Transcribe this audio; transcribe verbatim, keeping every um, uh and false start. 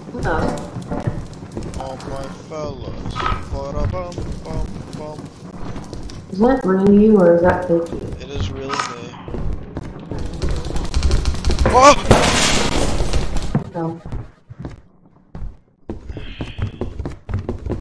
Hello. All my fellas. Ba-da-bum, bum, bum. Is that really you or is that fake you? It is really me. Oh! No.